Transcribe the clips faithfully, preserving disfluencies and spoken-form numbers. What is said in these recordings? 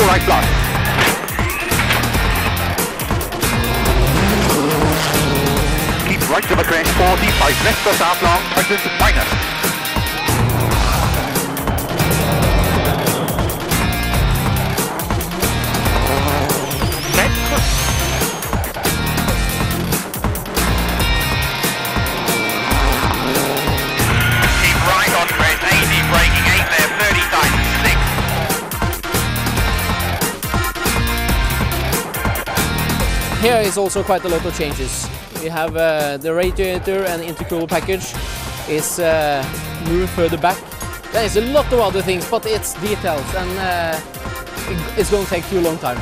right plus. Keep right to the crest, forty-five left to start long, present minus. Here is also quite a lot of changes. We have uh, the radiator and intercooler package is uh, moved further back. There is a lot of other things, but it's details and uh, it's going to take too long time.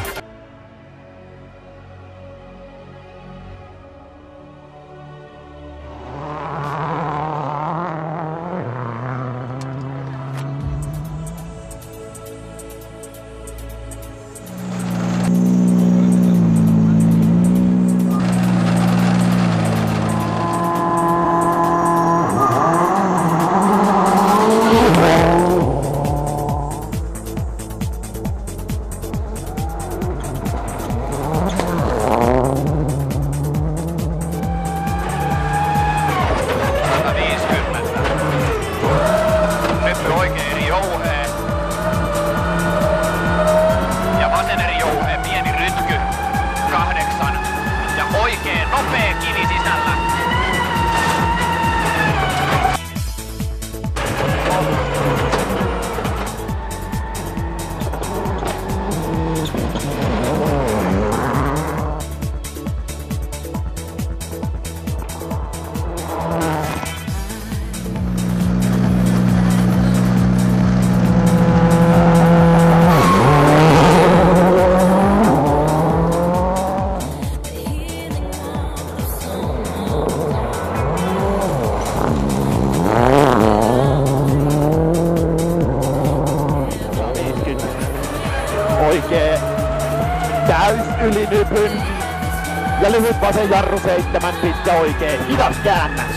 Oikee täys ylinypyn ja lyhyt vasen jarru seitsemän, pitkä oikee, hidas käännäs.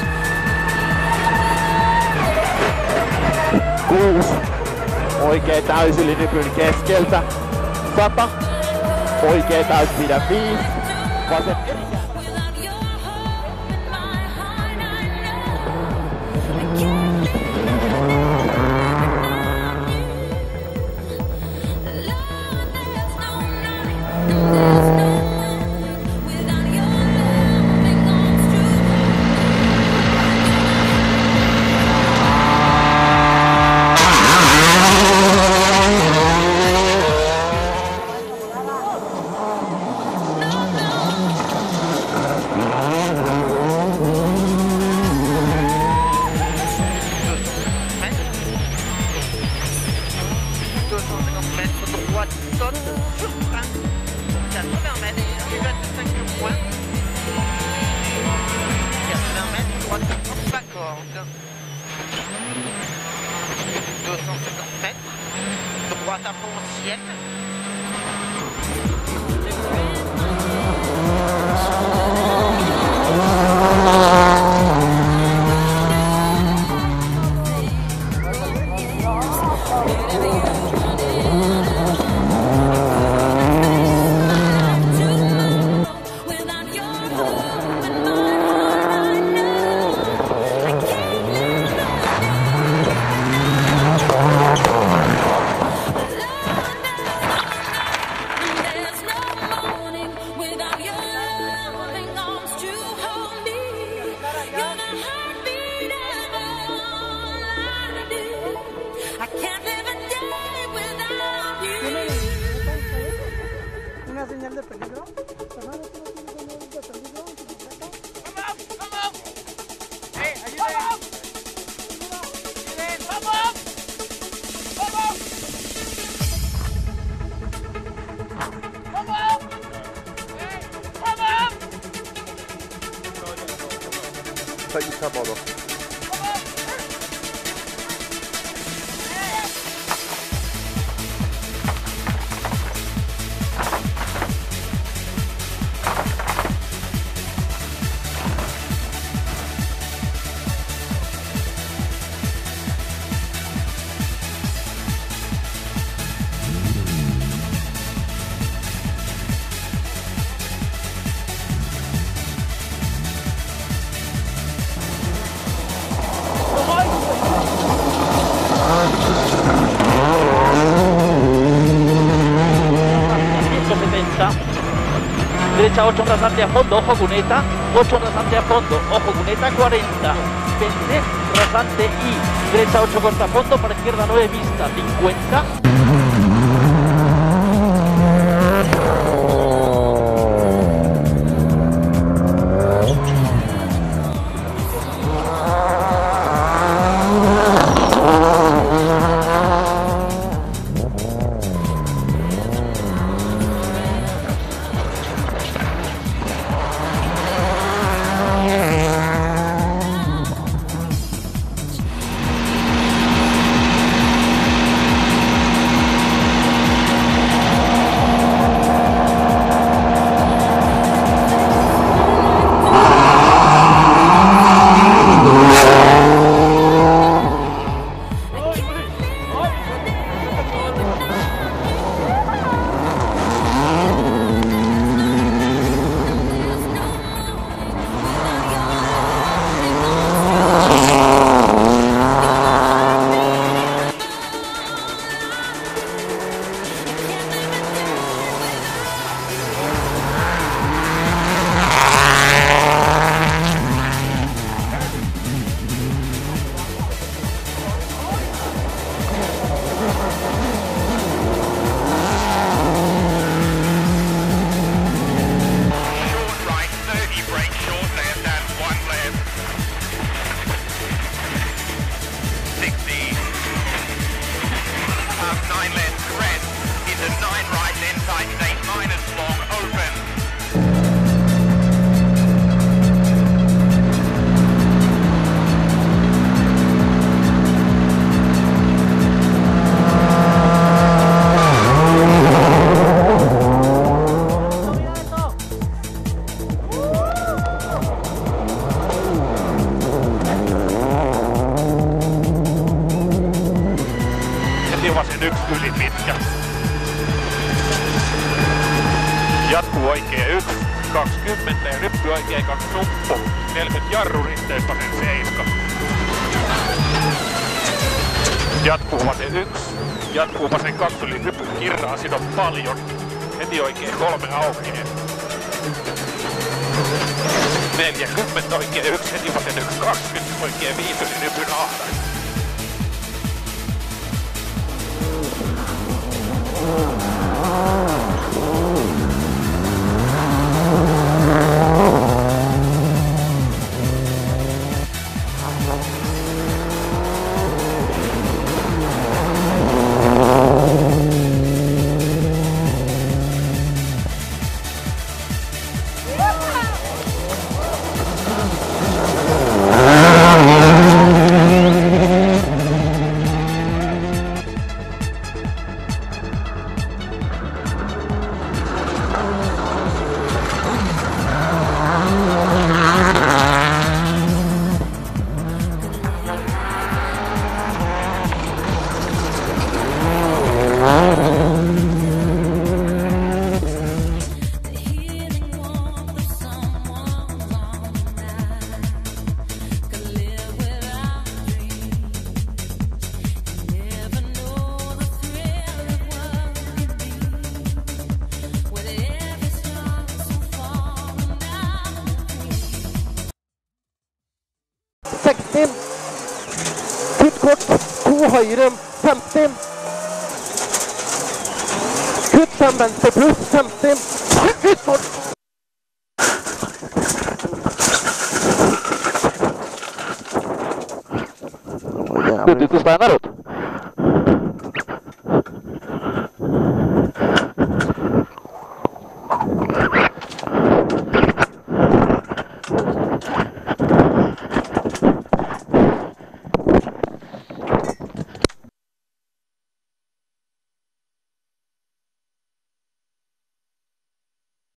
Kuusi, oikee täys ylinypyn keskeltä, sata, oikee täys pidä viisi, vasen eri. deux cent cinquante mètres, droite à fond ciel. Una señal de peligro. Hermano, ¿tú no tienes señal de peligro? ¡Vamos! ¡Vamos! ¡Eh, ayúdenme! ¡Vamos! ¡Vamos! ¡Vamos! ¡Vamos! ¡Eh! ¡Vamos! Sai questa modo. derecha ocho rasante a fondo, ojo cuneta, ocho rasante a fondo, ojo cuneta cuarenta, veinte rasante y derecha ocho corta a fondo, para izquierda nueve vista, cincuenta. Tivasen yksi yli pitkä. Jatkuu oikea yksi, kaksikymmentä ja nyppy oikea kaksi nuppu. neljäkymmentä jarru risteys vasen seiska. Jatkuu vasen yksi, jatkuu vasen kaksi yli hyppy kirraa sidon paljon. Heti oikea kolme aukee. neljäkymmentä oikea yksi, heti vasen yksi, kaksikymmentä oikea viisi yli nypyn ahdas. seksti. Kutt kort, to høyre, femti. Kutt fem venstre pluss, femti. Kutt kort. Kutt ut og stein er rått.